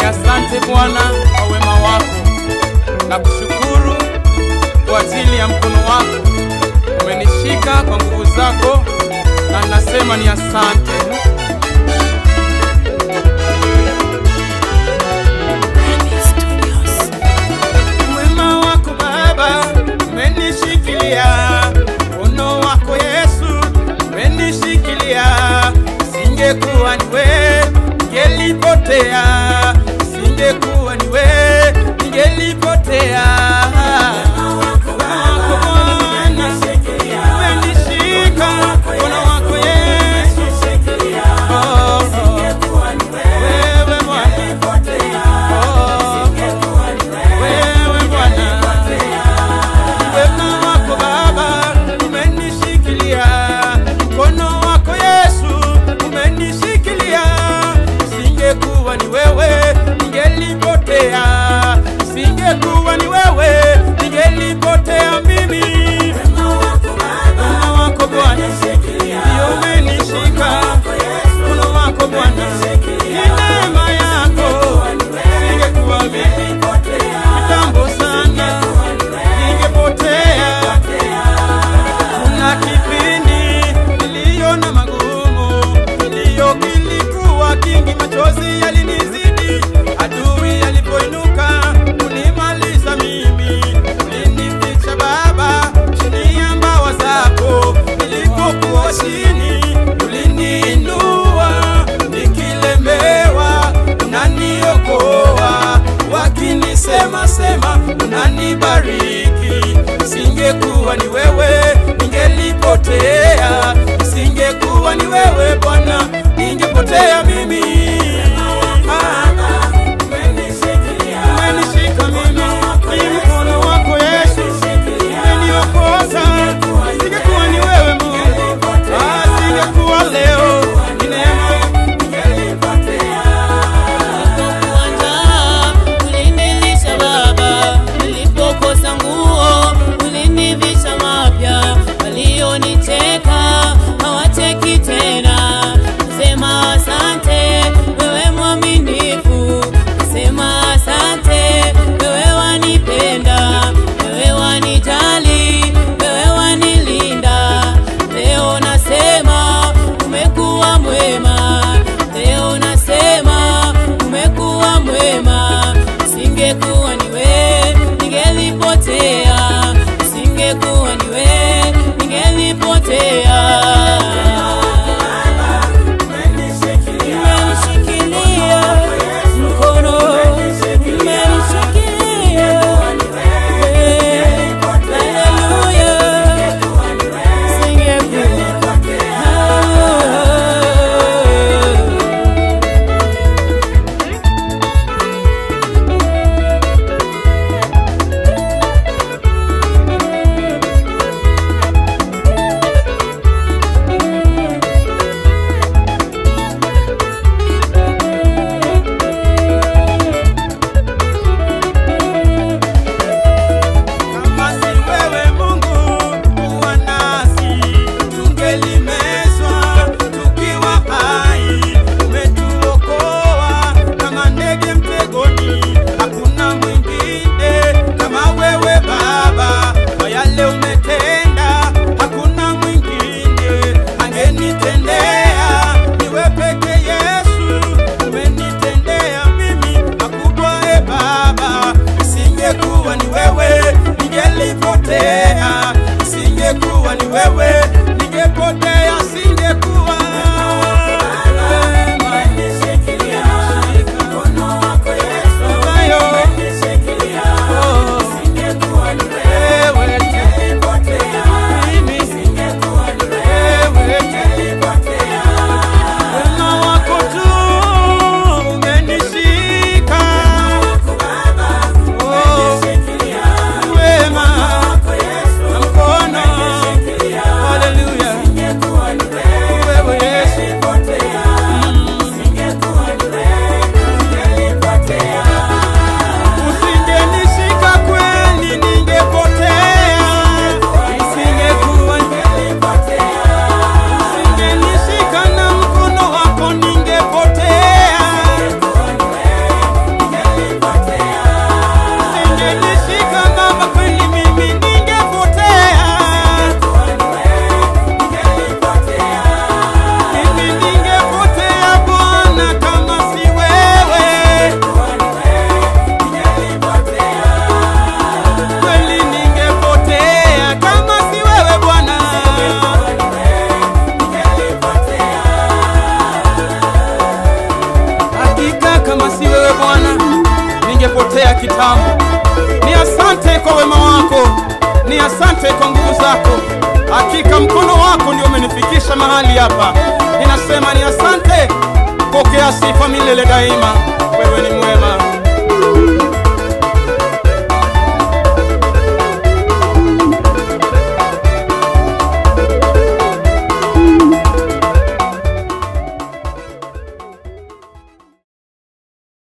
asante Bwana kwa wema wako, na kushukuru kwa ajili ya mkono wako. Umenishika kwa nguvu zako, na nasema ni asante. Wema wako Baba umenishikilia, mkono wako Yesu umenishikilia. Singekuwa ni wewe ningelipotea, singekuwa ni wewe ningelipotea. Singekuwa ni wewe ningelipotea mimi. Wema wako Bwana ndio umenishika, mkono wako Bwana ni neema yako. Singekuwa mimi kitambo sana ningepotea. Kuna kipindi niliona magumu, kilio kilikuwa kingi, machozi yalinizidi. Adui alipoinuka kunimaliza mimi, ulinificha Baba chini ya mbawa zako. Nilipokuwa chini uliniinua, nikilemewa unaniokoa. Wakinisema sema unanibariki. Singekuwa ni wewe ningelipotea, singekuwa ni wewe Bwana ningepotea mimi. Umenishika mimi, mkono wako Yesu umeniokoa. Singekuwa ni wewe Mungu, singekuwa leo ni neema. Ulinilisha Baba, nilipokosa nguo ulinivisha mapya. Walioniteka hawateki tena, nasema asante, wewe mwaminifu. Nasema asante, wewe wanipenda, wewe wanijali, wewe wanilinda. Leo nasema umekuwa mwema, leo nasema umekuwa mwema. Singekuwa ni wewe ningelipotea, singekuwa ni wewe ningelipotea. kitamu. Ni asante kwa wema wako, ni asante kwa nguvu zako. Hakika mkono wako ndio umenifikisha mahali hapa. Ninasema ni asante, pokea sifa milele daima.